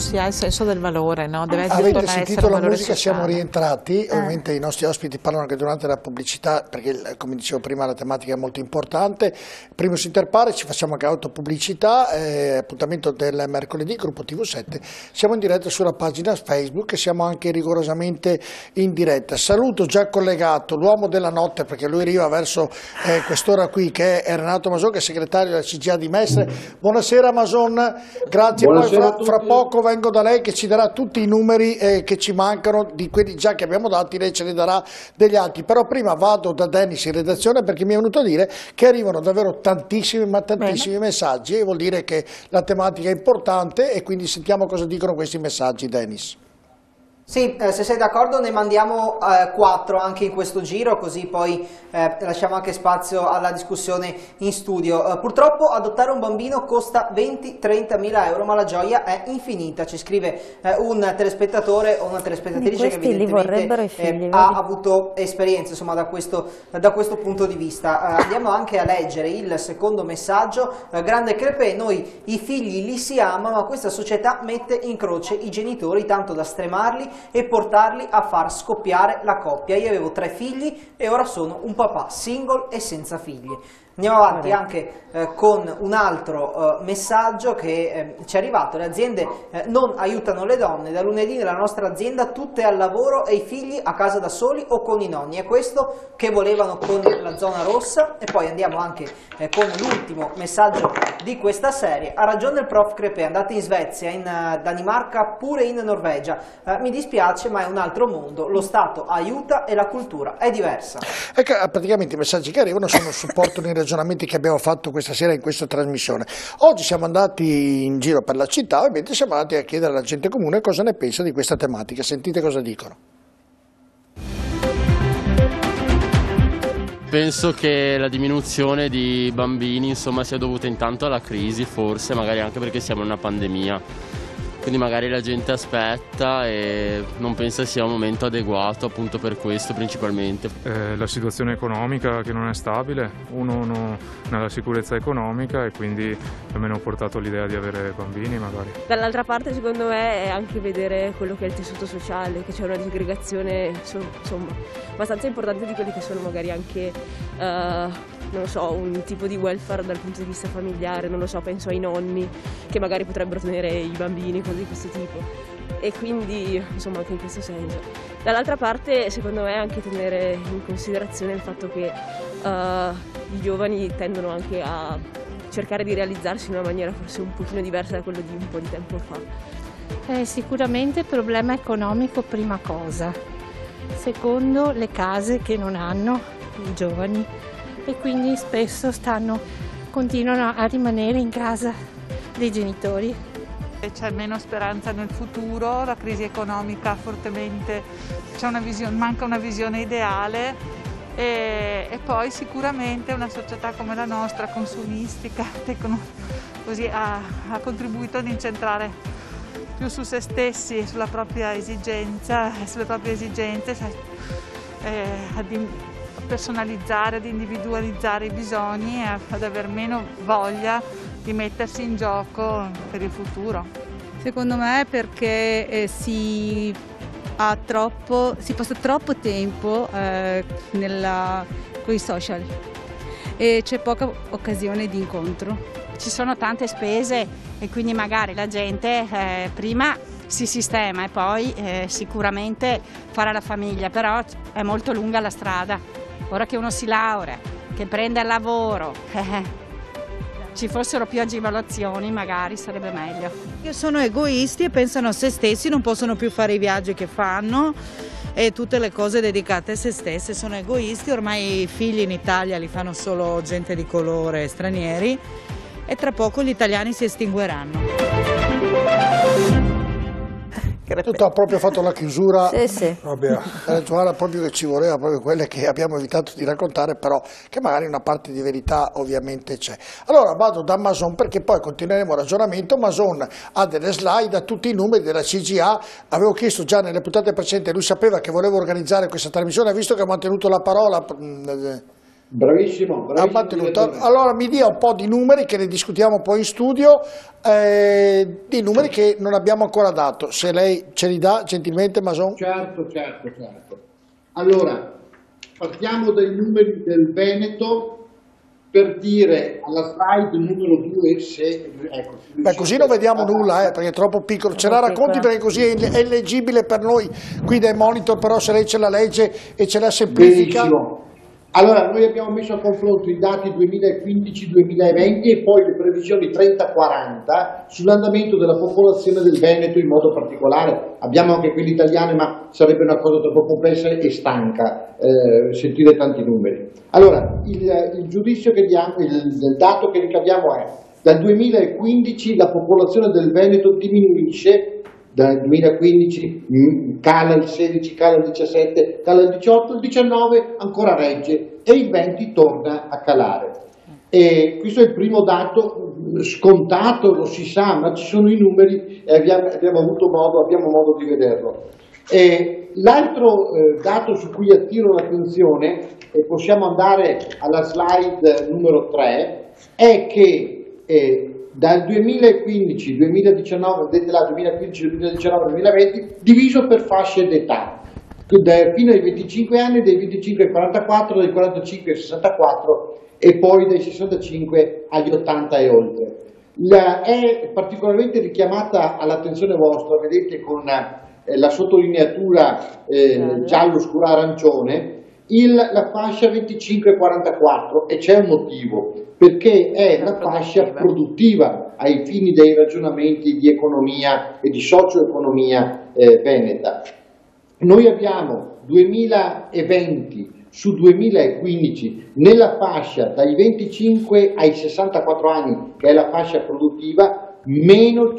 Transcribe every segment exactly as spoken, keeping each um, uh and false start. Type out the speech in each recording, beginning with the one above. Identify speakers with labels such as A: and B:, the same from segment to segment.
A: si ha il senso del valore, no? Deve essere,
B: avete sentito la musica,
A: sociale.
B: siamo rientrati,
C: eh.
B: ovviamente i nostri ospiti parlano anche durante la pubblicità perché come dicevo prima la tematica è molto importante. Primus inter pares, ci facciamo anche autopubblicità, eh, appuntamento del mercoledì, gruppo T V sette, siamo in diretta sulla pagina Facebook e siamo anche rigorosamente in diretta. Saluto già collegato l'uomo della notte perché lui arriva verso eh, quest'ora qui, che è Renato Mason, che è segretario della C G A di Mestre. Buonasera Mason, grazie.
D: Buonasera.
B: Poi fra, fra poco vengo da lei che ci darà tutti i numeri eh, che ci mancano, di quelli già che abbiamo dati, lei ce ne darà degli altri, però prima vado da Dennis in redazione perché mi è venuto a dire che arrivano davvero tantissimi ma tantissimi Bene. messaggi e vuol dire che la tematica è importante e quindi sentiamo cosa dicono questi messaggi. Dennis.
E: Sì, eh, se sei d'accordo ne mandiamo eh, quattro anche in questo giro, così poi eh, lasciamo anche spazio alla discussione in studio. Eh, purtroppo adottare un bambino costa venti trenta mila euro, ma la gioia è infinita, ci scrive eh, un telespettatore o una telespettatrice che evidentemente eh, ha avuto esperienza insomma, da, questo, da questo punto di vista. Eh, andiamo anche a leggere il secondo messaggio. Eh, grande Crepè, noi i figli li si ama, ma questa società mette in croce i genitori tanto da stremarli e portarli a far scoppiare la coppia. Io avevo tre figli e ora sono un papà single e senza figli. Andiamo avanti anche eh, con un altro eh, messaggio che eh, ci è arrivato. Le aziende eh, non aiutano le donne. Da lunedì nella nostra azienda tutte al lavoro e i figli a casa da soli o con i nonni. È questo che volevano con la zona rossa. E poi andiamo anche eh, con l'ultimo messaggio di questa serie. Ha ragione il prof Crepè, andate in Svezia, in uh, Danimarca, pure in Norvegia. Uh, mi dispiace ma è un altro mondo. Lo Stato aiuta e la cultura è diversa.
B: Ecco, praticamente i messaggi che arrivano sono supporto nei ragionamenti che abbiamo fatto questa sera in questa trasmissione. Oggi siamo andati in giro per la città, ovviamente siamo andati a chiedere alla gente comune cosa ne pensa di questa tematica. Sentite cosa dicono.
F: Penso che la diminuzione di bambini insomma sia dovuta intanto alla crisi, forse magari anche perché siamo in una pandemia. Quindi magari la gente aspetta e non pensa sia un momento adeguato appunto per questo principalmente.
G: Eh, la situazione economica che non è stabile, uno non ha la sicurezza economica e quindi a me ne ho portato l'idea di avere bambini magari.
H: Dall'altra parte secondo me è anche vedere quello che è il tessuto sociale, che c'è una disgregazione insomma abbastanza importante di quelli che sono magari anche uh, non lo so, un tipo di welfare dal punto di vista familiare, non lo so, penso ai nonni che magari potrebbero tenere i bambini, cose di questo tipo. E quindi, insomma, anche in questo senso. Dall'altra parte, secondo me, anche tenere in considerazione il fatto che uh, i giovani tendono anche a cercare di realizzarsi in una maniera forse un pochino diversa da quello di un po' di tempo fa.
I: Eh, sicuramente il problema economico prima cosa, secondo le case che non hanno i giovani e quindi spesso stanno, continuano a rimanere in casa dei genitori.
J: C'è meno speranza nel futuro, la crisi economica fortemente, c'è una visione, manca una visione ideale e, e poi sicuramente una società come la nostra, consumistica, tecno, così, ha, ha contribuito ad incentrare più su se stessi, sulla propria esigenza, sulle proprie esigenze, eh, ad personalizzare, ad individualizzare i bisogni e ad aver meno voglia di mettersi in gioco per il futuro.
K: Secondo me perché eh, si, ha troppo, si passa troppo tempo eh, nella, con i social e c'è poca occasione di incontro.
L: Ci sono tante spese e quindi magari la gente eh, prima si sistema e poi eh, sicuramente farà la famiglia, però è molto lunga la strada. Ora che uno si laurea, che prende il lavoro, eh, ci fossero più agevolazioni magari sarebbe meglio.
M: Sono egoisti e pensano a se stessi, non possono più fare i viaggi che fanno e tutte le cose dedicate a se stesse, sono egoisti, ormai i figli in Italia li fanno solo gente di colore, stranieri e tra poco gli italiani si estingueranno.
B: Tutto ha proprio fatto la chiusura,
C: sì, sì.
B: Proprio, era proprio che ci voleva, proprio quelle che abbiamo evitato di raccontare, però che magari una parte di verità ovviamente c'è. Allora vado da Mason perché poi continueremo il ragionamento. Mason ha delle slide, ha tutti i numeri della C G A, avevo chiesto già nelle puntate precedenti, lui sapeva che volevo organizzare questa trasmissione, ha visto che ho mantenuto la parola.
C: Bravissimo, bravissimo.
B: Allora mi dia un po' di numeri che ne discutiamo poi in studio, eh, di numeri che non abbiamo ancora dato, se lei ce li dà gentilmente, Mason.
C: Certo, certo, certo. Allora, partiamo dai numeri del Veneto per dire alla slide numero due se... Ecco,
B: Beh, così non vediamo nulla, eh, perché è troppo piccolo. Ce la racconti perché così è leggibile per noi qui dai monitor, però se lei ce la legge e ce la semplifica...
C: Benissimo. Allora, noi abbiamo messo a confronto i dati duemilaquindici duemilaventi e poi le previsioni trenta quaranta sull'andamento della popolazione del Veneto in modo particolare. Abbiamo anche quelli italiani, ma sarebbe una cosa troppo complessa e stanca eh, sentire tanti numeri. Allora, il, il giudizio che diamo, il, il dato che ricaviamo è: dal duemilaquindici la popolazione del Veneto diminuisce, dal duemilaquindici cala il sedici, cala il diciassette, cala il diciotto, il diciannove ancora regge e il venti torna a calare. E questo è il primo dato scontato, lo si sa, ma ci sono i numeri e abbiamo, abbiamo avuto modo, abbiamo modo di vederlo. L'altro eh, dato su cui attiro l'attenzione, e possiamo andare alla slide numero tre, è che eh, dal duemilaquindici duemiladiciannove, duemilaquindici duemiladiciannove duemilaventi, diviso per fasce d'età, fino ai venticinque anni, dai venticinque ai quarantaquattro, dai quarantacinque ai sessantaquattro e poi dai sessantacinque agli ottanta e oltre. La, è particolarmente richiamata all'attenzione vostra, vedete con eh, la sottolineatura eh, giallo scuro arancione, il, la fascia venticinque quarantaquattro, e c'è un motivo, perché è la fascia produttiva ai fini dei ragionamenti di economia e di socio-economia eh, veneta. Noi abbiamo duemilaventi su duemilaquindici nella fascia dai venticinque ai sessantaquattro anni, che è la fascia produttiva, meno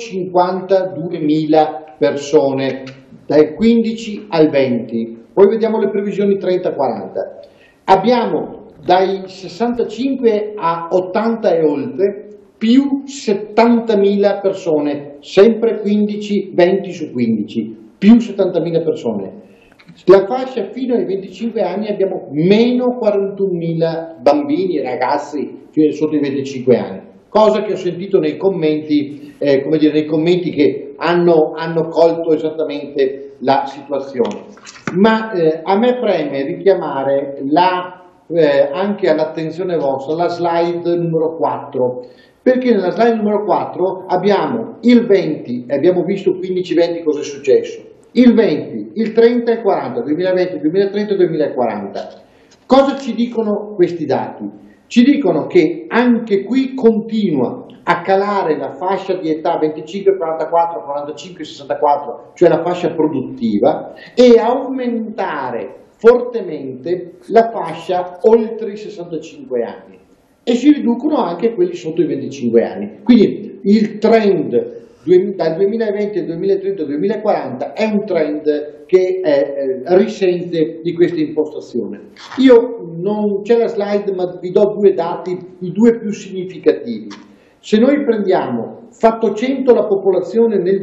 C: cinquantaduemila persone, dal quindici al venti. Poi vediamo le previsioni trenta quaranta. Abbiamo dai sessantacinque a ottanta e oltre più settantamila persone, sempre quindici venti su quindici, più settantamila persone. La fascia fino ai venticinque anni abbiamo meno quarantunomila bambini e ragazzi fino sotto i venticinque anni, cosa che ho sentito nei commenti, eh, come dire, nei commenti che hanno, hanno colto esattamente la situazione. Ma eh, a me preme richiamare la, eh, anche all'attenzione vostra la slide numero quattro, perché nella slide numero quattro abbiamo il venti, e abbiamo visto quindici venti cosa è successo, il venti, il trenta e il quaranta, duemilaventi, duemilatrenta e duemilaquaranta. Cosa ci dicono questi dati? Ci dicono che anche qui continua a calare la fascia di età venticinque quarantaquattro, quarantacinque sessantaquattro, cioè la fascia produttiva, e aumentare fortemente la fascia oltre i sessantacinque anni. E si riducono anche quelli sotto i venticinque anni. Quindi il trend dal duemilaventi al duemilatrenta al duemilaquaranta è un trend che eh, risente di questa impostazione. Io non c'è la slide, ma vi do due dati, i due più significativi. Se noi prendiamo, fatto cento la popolazione nel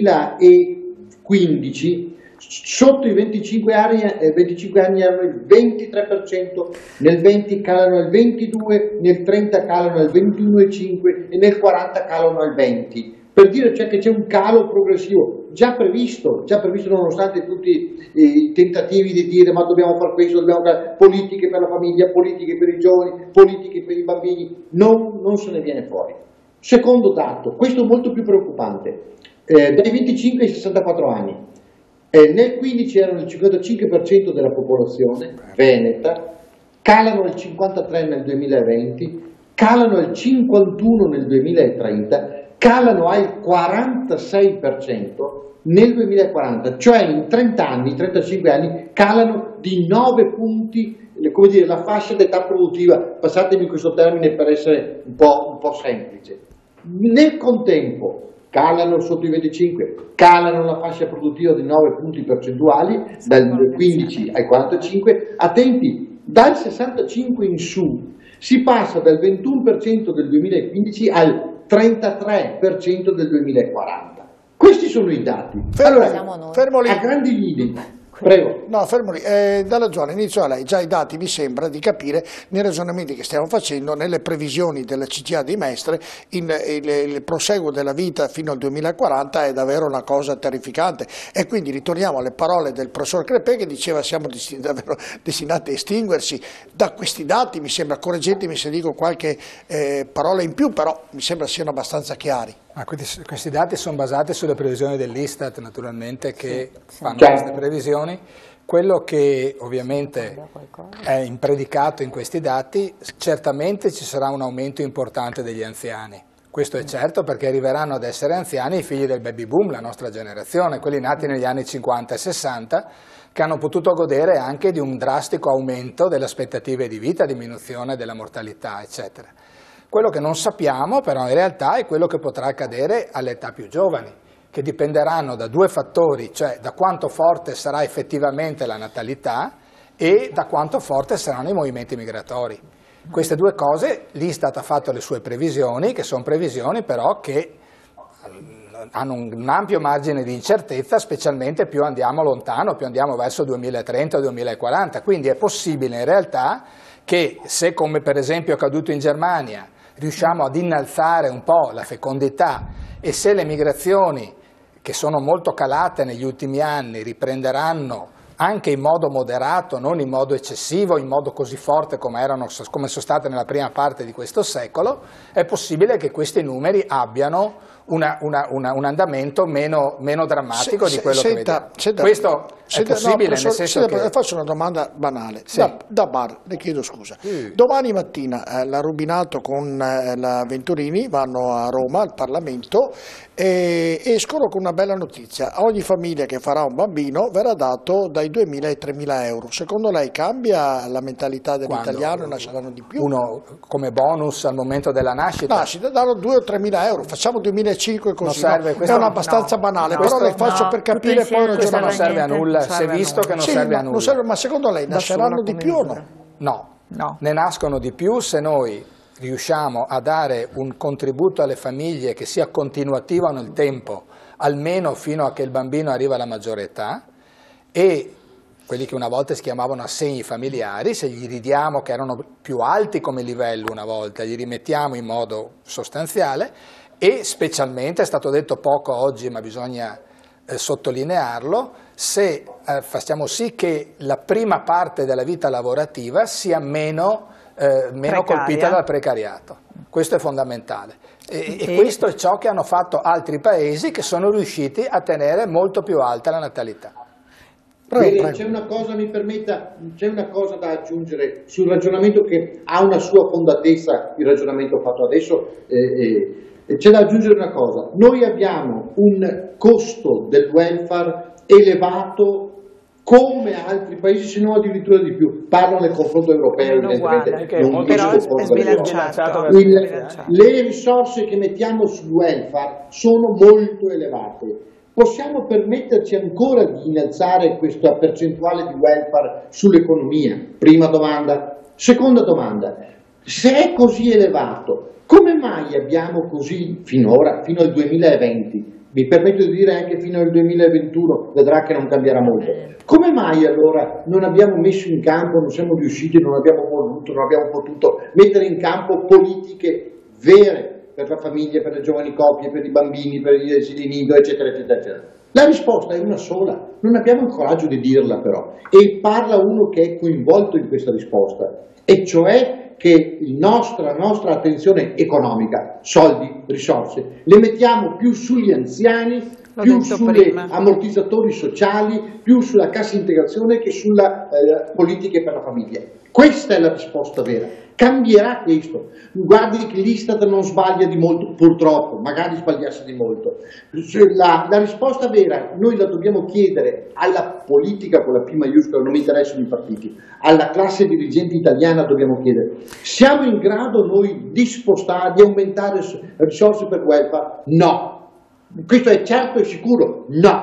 C: duemilaquindici, sotto i venticinque anni, eh, venticinque anni erano il ventitré per cento, nel venti calano al ventidue per cento, nel trenta calano al ventuno virgola cinque per cento e nel quaranta calano al venti per cento. Per dire, cioè, che c'è un calo progressivo già previsto, già previsto nonostante tutti i tentativi di dire ma dobbiamo fare questo, dobbiamo fare politiche per la famiglia, politiche per i giovani, politiche per i bambini, non, non se ne viene fuori. Secondo dato, questo è molto più preoccupante, eh, dai venticinque ai sessantaquattro anni, eh, nel quindici erano il cinquantacinque per cento della popolazione veneta, calano al cinquantatré per cento nel duemilaventi, calano al cinquantuno per cento nel duemilatrenta, calano al quarantasei per cento nel duemilaquaranta, cioè in trenta anni, trentacinque anni, calano di nove punti, come dire, la fascia d'età produttiva, passatemi questo termine per essere un po', un po' semplice. Nel contempo calano sotto i venticinque, calano la fascia produttiva di nove punti percentuali, dal quindici al quarantacinque, attenti, dal sessantacinque in su si passa dal ventuno per cento del duemilaquindici al trentatré per cento del duemilaquaranta. Questi sono i dati.
B: Fermo,
C: allora,
B: fermo lì.
C: A grandi linee,
B: Prego. No, fermo lì. Eh, dalla zona inizio a lei, già i dati mi sembra di capire nei ragionamenti che stiamo facendo, nelle previsioni della C G I A di Mestre, il, il, il proseguo della vita fino al duemilaquaranta è davvero una cosa terrificante, e quindi ritorniamo alle parole del professor Crepè che diceva siamo destinati, davvero destinati a estinguersi. Da questi dati mi sembra, correggetemi se dico qualche eh, parola in più, però mi sembra siano abbastanza chiari.
D: Ah, questi, questi dati sono basati sulle previsioni dell'Istat, naturalmente, che sì, fanno
B: sì.
D: queste previsioni. Quello che ovviamente è impredicato in questi dati, certamente ci sarà un aumento importante degli anziani. Questo è certo, perché arriveranno ad essere anziani i figli del baby boom, la nostra generazione, quelli nati negli anni cinquanta e sessanta, che hanno potuto godere anche di un drastico aumento delle aspettative di vita, diminuzione della mortalità, eccetera. Quello che non sappiamo però in realtà è quello che potrà accadere alle età più giovani, che dipenderanno da due fattori, cioè da quanto forte sarà effettivamente la natalità e da quanto forte saranno i movimenti migratori. Queste due cose, l'Istat ha fatto le sue previsioni, che sono previsioni però che hanno un ampio margine di incertezza, specialmente più andiamo lontano, più andiamo verso duemilatrenta o duemilaquaranta, quindi è possibile in realtà che se, come per esempio è accaduto in Germania, riusciamo ad innalzare un po' la fecondità e se le migrazioni, che sono molto calate negli ultimi anni, riprenderanno anche in modo moderato, non in modo eccessivo, in modo così forte come, erano, come sono state nella prima parte di questo secolo, è possibile che questi numeri abbiano una, una, una, un andamento meno, meno drammatico se, di quello se, che senta, vediamo. Senta, questo senta, è possibile, no, nel senso senta, che...
B: Faccio una domanda banale,
D: sì.
B: da, da bar, le chiedo scusa. Sì. Domani mattina eh, la Rubinato con eh, la Venturini vanno a Roma al Parlamento e escono con una bella notizia: a ogni famiglia che farà un bambino verrà dato dai duemila ai tremila euro. Secondo lei cambia la mentalità dell'italiano e nasceranno di più?
D: Uno come bonus al momento della nascita?
B: Nascita danno due o tremila euro, facciamo duemilacinque così,
D: non serve,
B: no? È una abbastanza
D: no,
B: banale,
D: no,
B: però le faccio
D: no,
B: per capire poi il
D: questo non serve a nulla, si è visto che non
B: sì,
D: serve
B: no,
D: a nulla.
B: Non serve, ma secondo lei nasceranno di più o no?
D: No, no, ne nascono di più se noi riusciamo a dare un contributo alle famiglie che sia continuativo nel tempo, almeno fino a che il bambino arriva alla maggiore età, e quelli che una volta si chiamavano assegni familiari, se gli ridiamo, che erano più alti come livello una volta, gli rimettiamo in modo sostanziale, e specialmente, è stato detto poco oggi ma bisogna eh, sottolinearlo, se eh, facciamo sì che la prima parte della vita lavorativa sia meno, eh, meno colpita dal precariato. Questo è fondamentale. E, e questo è ciò che hanno fatto altri paesi che sono riusciti a tenere molto più alta la natalità.
C: C'è una cosa, mi permetta, c'è una cosa da aggiungere sul ragionamento che ha una sua fondatezza, il ragionamento fatto adesso, eh, eh, c'è da aggiungere una cosa: noi abbiamo un costo del welfare elevato come altri paesi, se non addirittura di più. Parlo nel confronto europeo, evidentemente, non
A: però è sbilanciato.
C: Il, le risorse che mettiamo sul welfare sono molto elevate. Possiamo permetterci ancora di innalzare questa percentuale di welfare sull'economia? Prima domanda. Seconda domanda: se è così elevato, come mai abbiamo così finora, fino al duemilaventi, mi permetto di dire anche fino al duemilaventuno, vedrà che non cambierà molto, come mai allora non abbiamo messo in campo, non siamo riusciti, non abbiamo voluto, non abbiamo potuto mettere in campo politiche vere per la famiglia, per le giovani coppie, per i bambini, per gli asili nido, eccetera, eccetera, eccetera? La risposta è una sola, non abbiamo il coraggio di dirla però, e parla uno che è coinvolto in questa risposta, e cioè che il nostro, la nostra attenzione economica, soldi, risorse, le mettiamo più sugli anziani, più sugli ammortizzatori sociali, più sulla cassa integrazione che sulle eh, politiche per la famiglia. Questa è la risposta vera. Cambierà questo. Guardi che l'Istat non sbaglia di molto, purtroppo, magari sbagliasse di molto. La, la risposta vera noi la dobbiamo chiedere alla politica con la P maiuscola, non mi interessano i partiti, alla classe dirigente italiana dobbiamo chiedere: siamo in grado noi di spostare, di aumentare risorse per welfare? No. Questo è certo e sicuro? No.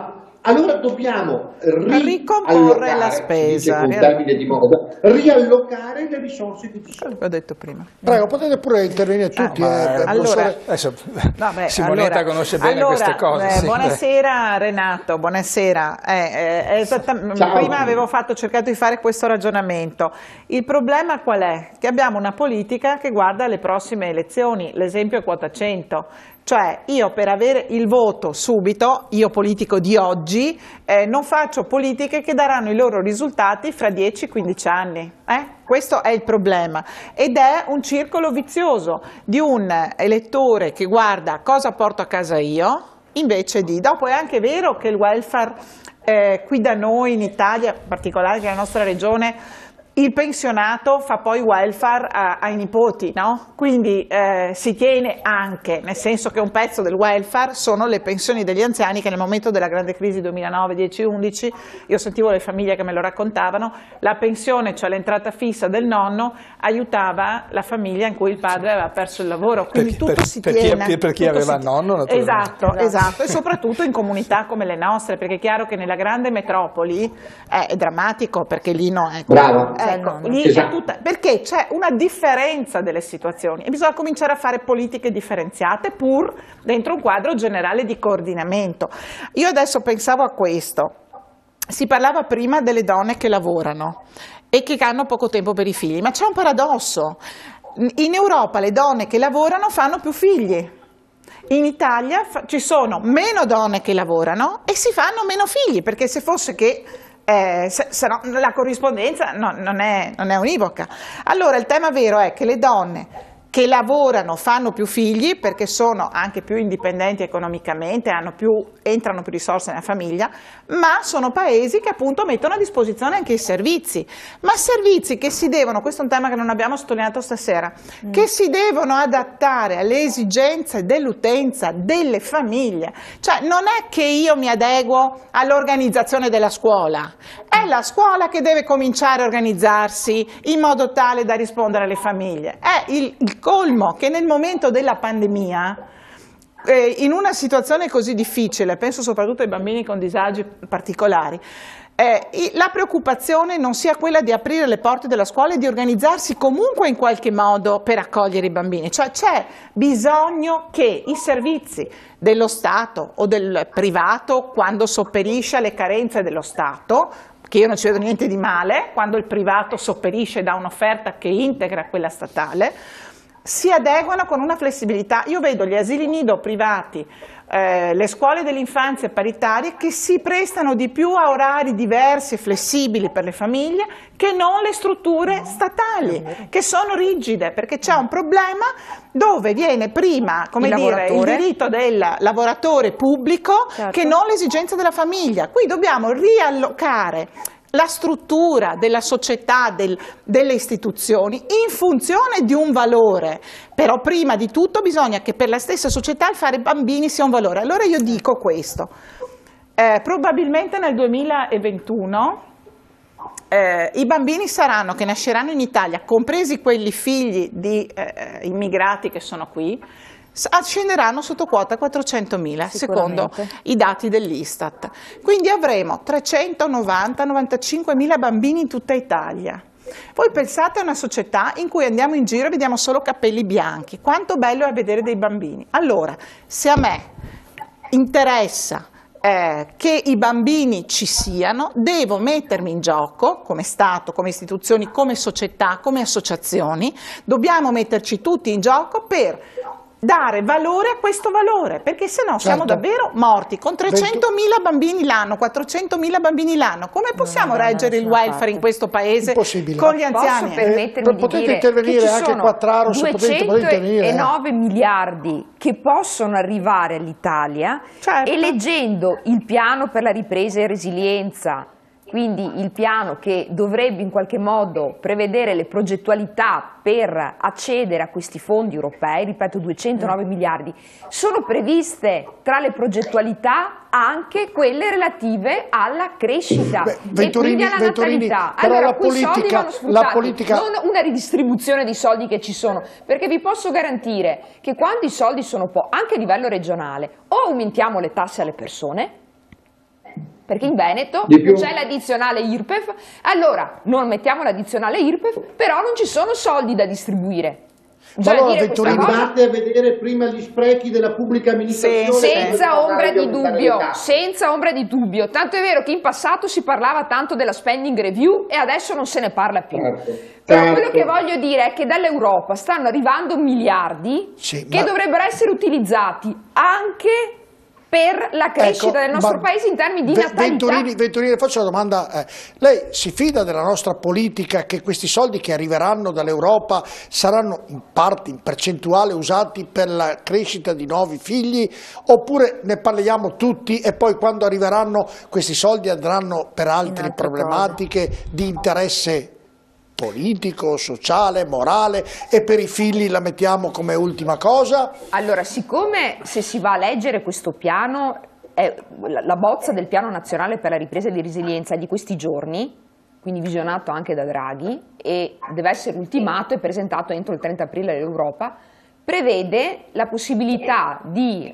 C: allora dobbiamo
M: ricomporre la spesa,
C: con termine di moda, riallocare le risorse di risorse.
M: L'ho detto prima.
B: Prego, potete pure intervenire tutti.
M: Ah,
B: eh,
M: allora,
D: adesso,
M: no, beh,
D: Simonetta
M: allora,
D: conosce bene
M: allora,
D: queste cose.
M: Eh,
D: sì.
M: Buonasera Renato, buonasera. Eh, eh, prima avevo fatto, cercato di fare questo ragionamento. Il problema qual è? Che abbiamo una politica che guarda le prossime elezioni, l'esempio è quota cento. Cioè io per avere il voto subito, io politico di oggi, eh, non faccio politiche che daranno i loro risultati fra dieci quindici anni. Eh? Questo è il problema ed è un circolo vizioso di un elettore che guarda cosa porto a casa io, invece di... Dopo è anche vero che il welfare eh, qui da noi in Italia, in particolare che è la nostra regione, il pensionato fa poi welfare a, ai nipoti, no? Quindi eh, si tiene anche, nel senso che un pezzo del welfare sono le pensioni degli anziani che nel momento della grande crisi duemilanove, dieci, undici, io sentivo le famiglie che me lo raccontavano, la pensione, cioè l'entrata fissa del nonno, aiutava la famiglia in cui il padre aveva perso il lavoro, quindi
D: per,
M: tutto
D: per,
M: si
D: per
M: tiene.
D: Chi, per chi
M: tutto
D: aveva
M: si
D: il nonno, naturalmente.
M: Esatto, esatto, esatto, e soprattutto in comunità come le nostre, perché è chiaro che nella grande metropoli eh, è drammatico, perché lì no è...
C: Brava.
M: Ecco, lì
C: esatto.
M: è tutta, perché c'è una differenza delle situazioni e bisogna cominciare a fare politiche differenziate pur dentro un quadro generale di coordinamento. Io adesso pensavo a questo, si parlava prima delle donne che lavorano e che hanno poco tempo per i figli, ma c'è un paradosso, in Europa le donne che lavorano fanno più figli. In Italia ci sono meno donne che lavorano e si fanno meno figli, perché se fosse che Eh, se, se no, la corrispondenza no, non, è, non è univoca. Allora il tema vero è che le donne che lavorano fanno più figli perché sono anche più indipendenti economicamente, hanno più, entrano più risorse nella famiglia, ma sono paesi che appunto mettono a disposizione anche i servizi, ma servizi che si devono, questo è un tema che non abbiamo sottolineato stasera, mm. che si devono adattare alle esigenze dell'utenza, delle famiglie, cioè non è che io mi adeguo all'organizzazione della scuola, è la scuola che deve cominciare a organizzarsi in modo tale da rispondere alle famiglie, è il, il colmo che nel momento della pandemia, eh, in una situazione così difficile, penso soprattutto ai bambini con disagi particolari, eh, la preoccupazione non sia quella di aprire le porte della scuola e di organizzarsi comunque in qualche modo per accogliere i bambini, cioè c'è bisogno che i servizi dello Stato o del privato, quando sopperisce alle carenze dello Stato, che io non ci vedo niente di male, quando il privato sopperisce da un'offerta che integra quella statale, si adeguano con una flessibilità. Io vedo gli asili nido privati, eh, le scuole dell'infanzia paritarie che si prestano di più a orari diversi e flessibili per le famiglie che non le strutture statali, che sono rigide, perché c'è un problema dove viene prima, come
A: il
M: dire, il diritto del lavoratore pubblico, certo, che non l'esigenza della famiglia. Qui dobbiamo riallocare la struttura della società, del, delle istituzioni in funzione di un valore, però prima di tutto bisogna che per la stessa società il fare bambini sia un valore. Allora io dico questo, eh, probabilmente nel duemilaventuno eh, i bambini saranno, che nasceranno in Italia, compresi quelli figli di eh, immigrati che sono qui, ascenderanno sotto quota quattrocentomila secondo i dati dell'Istat, quindi avremo trecentonovanta novantacinquemila bambini in tutta Italia. Voi pensate a una società in cui andiamo in giro e vediamo solo capelli bianchi, quanto bello è vedere dei bambini. Allora, se a me interessa Eh, che i bambini ci siano, devo mettermi in gioco come Stato, come istituzioni, come società, come associazioni, dobbiamo metterci tutti in gioco per dare valore a questo valore, perché se no siamo
B: certo.
M: davvero morti, con trecentomila bambini l'anno, quattrocentomila bambini l'anno, come possiamo no, no, reggere il welfare in questo paese con gli anziani?
A: Posso permettermi
B: eh, potete
A: di dire
B: intervenire
A: che ci
B: anche
A: sono
B: Quattraro, se potete, potete intervenire.
A: duecentonove miliardi che possono arrivare all'Italia, certo, e leggendo il piano per la ripresa e resilienza, quindi il piano che dovrebbe in qualche modo prevedere le progettualità per accedere a questi fondi europei, ripeto duecentonove mm. miliardi, sono previste tra le progettualità anche quelle relative alla crescita. Beh,
B: Venturini,
A: e quindi alla
B: Venturini,
A: natalità.
B: Però
A: allora,
B: la
A: quei
B: politica,
A: soldi vanno sfruttati,
B: la politica...
A: non una ridistribuzione di soldi che ci sono, perché vi posso garantire che quando i soldi sono pochi, anche a livello regionale, o aumentiamo le tasse alle persone, perché in Veneto non c'è l'addizionale I R P E F, allora non mettiamo l'addizionale I R P E F, però non ci sono soldi da distribuire.
C: Allora, andate a vedere prima gli sprechi della pubblica amministrazione.
A: Senza ombra di dubbio, senza ombra di dubbio. Tanto è vero che in passato si parlava tanto della spending review e adesso non se ne parla più. Certo. Però certo. quello che voglio dire è che dall'Europa stanno arrivando miliardi sì, che ma... dovrebbero essere utilizzati anche per la crescita ecco, del nostro paese in termini di natalità.
B: Venturini, Venturini, faccio una domanda. Eh, lei si fida della nostra politica che questi soldi che arriveranno dall'Europa saranno in parte, in percentuale, usati per la crescita di nuovi figli, oppure ne parliamo tutti e poi quando arriveranno questi soldi andranno per altre problematiche cose. di interesse politico, sociale, morale, e per i figli la mettiamo come ultima cosa?
A: Allora, siccome se si va a leggere questo piano, è la bozza del piano nazionale per la ripresa e la resilienza di questi giorni, quindi visionato anche da Draghi, e deve essere ultimato e presentato entro il trenta aprile all'Europa, prevede la possibilità di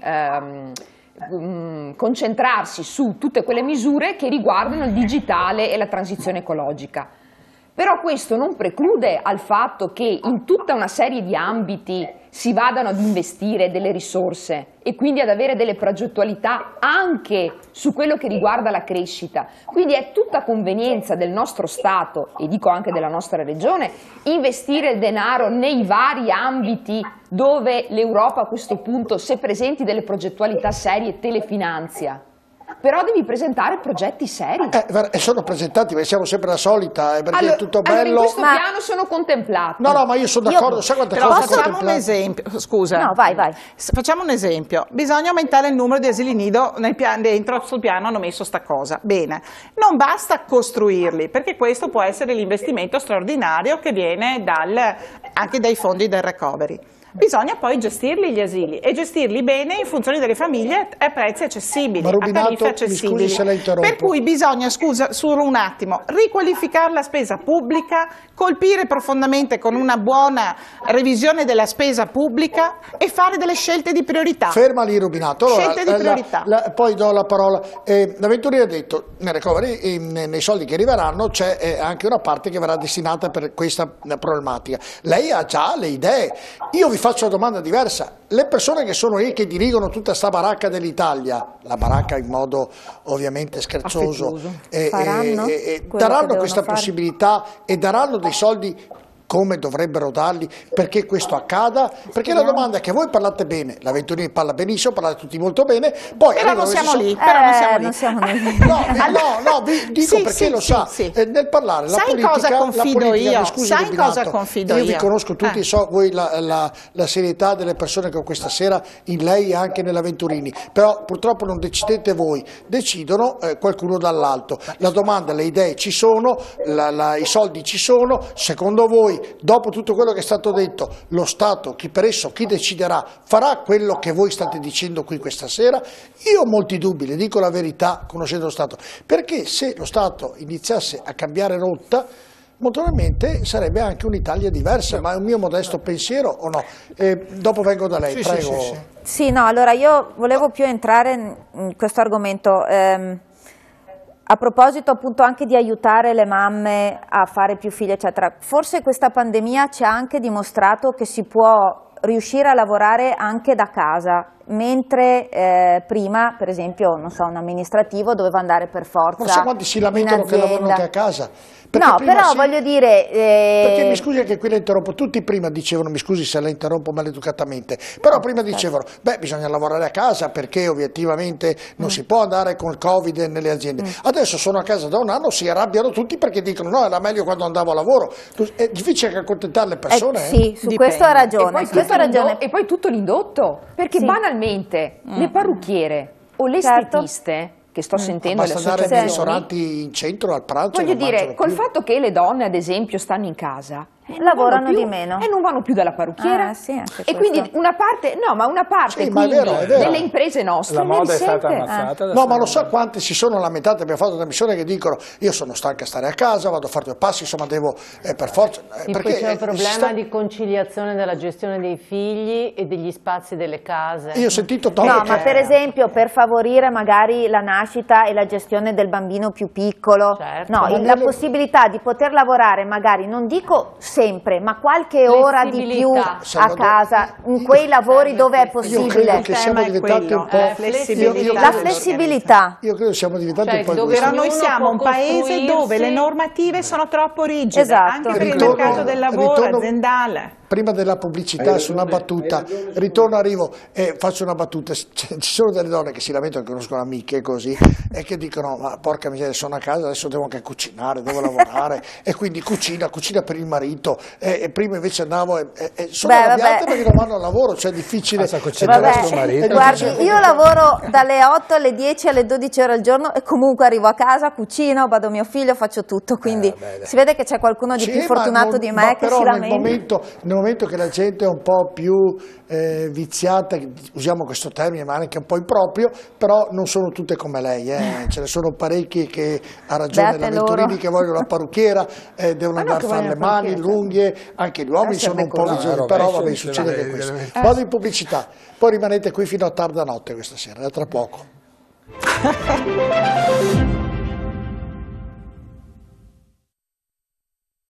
A: ehm, concentrarsi su tutte quelle misure che riguardano il digitale e la transizione ecologica. Però questo non preclude al fatto che in tutta una serie di ambiti si vadano ad investire delle risorse e quindi ad avere delle progettualità anche su quello che riguarda la crescita. Quindi è tutta convenienza del nostro Stato, e dico anche della nostra Regione, investire il denaro nei vari ambiti dove l'Europa a questo punto, se presenti delle progettualità serie, te le finanzia. Però devi presentare progetti seri.
B: Eh, sono presentati, ma siamo sempre la solita, eh, perché
A: allora,
B: è tutto bello.
A: Allora in questo ma... piano sono contemplati.
B: No, no, ma io sono d'accordo, sai quante cose
N: facciamo contemplate? un esempio, scusa.
A: No, vai, vai.
N: Facciamo un esempio. Bisogna aumentare il numero di asili nido, nel piano, dentro sul piano hanno messo sta cosa. Bene, non basta costruirli, perché questo può essere l'investimento straordinario che viene dal, anche dai fondi del recovery. Bisogna poi gestirli gli asili e gestirli bene in funzione delle famiglie a prezzi accessibili,
B: Rubinato,
N: a tariffe accessibili.
B: Mi scusi se la interrompo.
N: Per cui bisogna, scusa, solo un attimo, riqualificare la spesa pubblica, colpire profondamente con una buona revisione della spesa pubblica e fare delle scelte di priorità.
B: Ferma lì, Rubinato. Allora,
N: scelte di priorità.
B: La, la, poi do la parola. Eh, la Venturini ha detto, nel recovery, eh, nei soldi che arriveranno c'è eh, anche una parte che verrà destinata per questa problematica. Lei ha già le idee. Io vi faccio una domanda diversa. Le persone che sono lì, che dirigono tutta sta baracca dell'Italia, la baracca in modo ovviamente scherzoso, eh,
A: Faranno
B: eh, eh, daranno questa fare. possibilità e daranno dei soldi come dovrebbero darli perché questo accada? Perché la domanda è che voi parlate bene, la Venturini parla benissimo, parlate tutti molto bene, poi
N: però non siamo lì, però
A: eh,
N: non siamo lì.
A: Non siamo lì.
B: No, no, no, vi dico sì, perché sì, lo sì, sa, sì. Eh, nel parlare la
N: sai
B: politica,
N: cosa confido
B: la politica,
N: io?
B: Scusi,
N: sai
B: Rubinato,
N: cosa confido
B: io?
N: Io
B: vi conosco tutti,
N: eh.
B: so voi la, la, la serietà delle persone che ho questa sera in lei e anche nella Venturini, però purtroppo non decidete voi, decidono eh, qualcuno dall'alto. La domanda, le idee ci sono, la, la, i soldi ci sono, secondo voi, dopo tutto quello che è stato detto, lo Stato, chi per esso, chi deciderà, farà quello che voi state dicendo qui questa sera? Io ho molti dubbi, le dico la verità, conoscendo lo Stato, perché se lo Stato iniziasse a cambiare rotta, molto probabilmente sarebbe anche un'Italia diversa, ma è un mio modesto pensiero o no? Eh, dopo vengo da lei,
O: sì,
B: prego.
O: Sì, sì, sì. sì, no, allora io volevo più entrare in questo argomento. Ehm, A proposito appunto anche di aiutare le mamme a fare più figli eccetera, forse questa pandemia ci ha anche dimostrato che si può riuscire a lavorare anche da casa, mentre eh, prima per esempio non so, un amministrativo doveva andare per forza.
B: Ma sa quanti si lamentano che lavorano anche a casa?
O: Perché no, però si... voglio dire... Eh...
B: Perché mi scusi anche qui la interrompo, tutti prima dicevano, mi scusi se la interrompo maleducatamente, però prima dicevano, beh bisogna lavorare a casa perché obiettivamente non mm. si può andare con il Covid nelle aziende. Mm. Adesso sono a casa da un anno, si arrabbiano tutti perché dicono no, era meglio quando andavo a lavoro. È difficile accontentare le persone.
O: Eh, sì,
B: eh?
O: su Dipende. questo ha ragione.
A: E poi, questo ha ragione. E poi tutto l'indotto, perché sì. banalmente mm. le parrucchiere o le
O: certo.
A: estetiste che sto sentendo
B: basta
A: le
B: andare
A: associazioni,
B: nei ristoranti in centro al pranzo.
A: voglio dire, col più. fatto che le donne ad esempio stanno in casa,
O: lavorano
A: più,
O: di meno
A: e non vanno più dalla parrucchiera.
O: Ah, sì, anche
A: e
O: questo.
A: quindi una parte, no, ma una parte
B: Sì, ma è
A: quindi,
B: vero, è vero.
A: delle imprese nostre
D: La
A: ne
D: moda è stata
A: risente.
D: ammazzata.
B: No, ma lo so quanti si sono lamentati, abbiamo fatto una trasmissione che dicono io sono stanca a stare a casa, vado a fare due passi, insomma devo eh, per forza... Eh,
P: Sì,
B: perché
P: poi c'è un
B: eh,
P: problema
B: sta...
P: di conciliazione della gestione dei figli e degli spazi delle case.
B: Io ho sentito
O: No,
B: che...
O: ma per esempio per favorire magari la nascita e la gestione del bambino più piccolo,
P: Certo.
O: no,
B: Ma
O: la
B: quello-
O: possibilità di poter lavorare magari, non dico sempre, ma qualche ora di più a
B: Salvador-
O: casa, in quei lavori dove è
B: Io credo
O: possibile.
B: che siamo
N: è
B: diventati
N: quello,
B: un po'...
N: eh, flessibilità.
B: Io- io
O: La
B: credo-
O: flessibilità.
B: Io credo siamo diventati
P: Cioè,
B: un po'
P: dove
B: egoisti.
N: Però noi
P: Ognuno
N: siamo un
P: può
N: paese
P: costruirsi-
N: dove le normative sono troppo rigide,
O: Esatto.
N: anche per il
B: Ritorno-
N: mercato del lavoro
B: ritorno-
N: aziendale.
B: Prima della pubblicità, su una battuta, ritorno, arrivo e faccio una battuta. C- ci sono delle donne che si lamentano, che conoscono amiche così, e che dicono: ma porca miseria, sono a casa, adesso devo anche cucinare, devo lavorare, e quindi cucina, cucina per il marito. E, e prima invece andavo e, e- e sono
O: Beh,
B: arrabbiate
O: vabbè.
B: perché non vanno al lavoro, cioè è difficile.
D: Cosa cucinare
O: Vabbè,
D: suo marito?
O: guardi, io lavoro dalle otto alle dieci alle dodici ore al giorno e comunque arrivo a casa, cucino, vado a mio figlio, faccio tutto, quindi
B: Eh, vabbè, dai.
O: si vede che c'è qualcuno di
B: Sì,
O: più
B: ma
O: fortunato
B: non-
O: di
B: ma
O: me che
B: però
O: si
B: nel
O: lamenta.
B: momento, nel momento che la gente è un po' più eh, viziata, usiamo questo termine ma anche un po' improprio, però non sono tutte come lei, eh. Ce ne sono parecchi che ha ragione
O: Beate
B: la Venturini
O: loro.
B: che vogliono la parrucchiera, eh, devono
O: Ah, no,
B: andare
O: che
B: a fare
O: vogliono
B: le
O: la
B: mani,
O: parrucchiera,
B: l'unghie, anche gli uomini
O: Esserne
B: sono un po'
O: così.
B: visiosi,
D: No,
B: però
D: rovescio,
B: vabbè
D: dice
B: succede
D: la-
B: che questo.
D: la-
B: Vado in pubblicità, poi rimanete qui fino a tarda notte questa sera, da tra poco.